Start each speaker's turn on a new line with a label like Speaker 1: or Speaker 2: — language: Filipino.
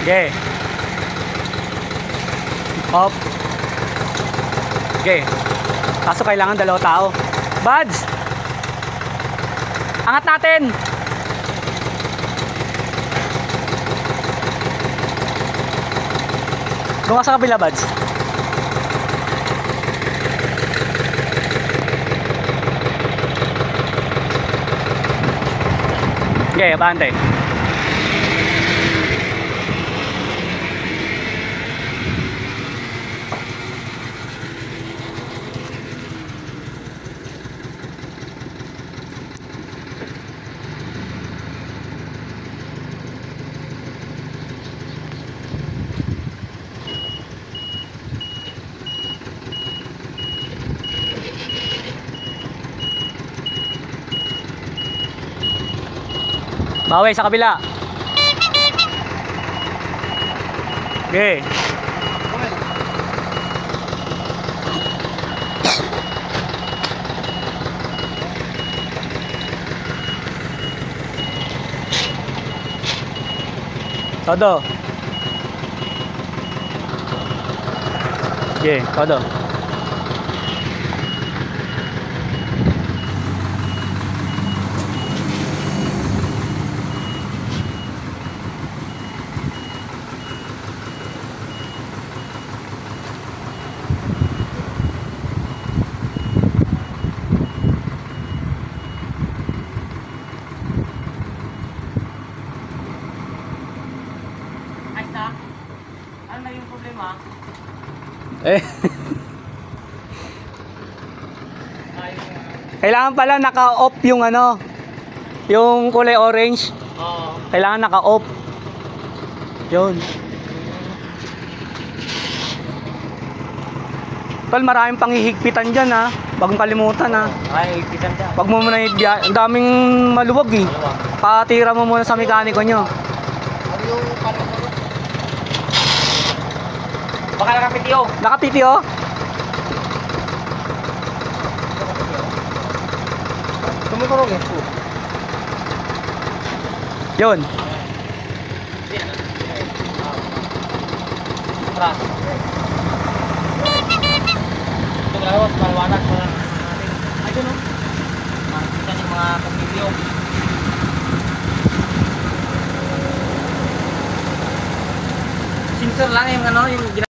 Speaker 1: Okay. Off. Okay. Kaso kailangan 2 tao. Buds! Angat natin! Doon ka sa kabila, Buds. Okay, abante. Bawi sa kabila. Okay. Todo. Okay, todo.
Speaker 2: Ano na yung problema?
Speaker 1: Eh. Kailangan pala naka-off yung ano, yung kulay orange.
Speaker 2: Oo.
Speaker 1: Kailangan naka-off. Yun. Tol, maraming panghihigpitan dyan ha. Wag mong kalimutan ha.
Speaker 2: Ay, higpitan ka.
Speaker 1: Wag mo muna ang daming maluwag eh. Patira mo muna sa mekaniko nyo.
Speaker 2: Ano yung parang baka nakapitiyo.
Speaker 1: Nakapitiyo?
Speaker 2: Tumuturog eh.
Speaker 1: Yun.
Speaker 2: Tras. Ito kalawas, maliwanag pa lang natin. Ay, dun o. Makikita yung mga kapitiyo. Sensor lang yung ano, yung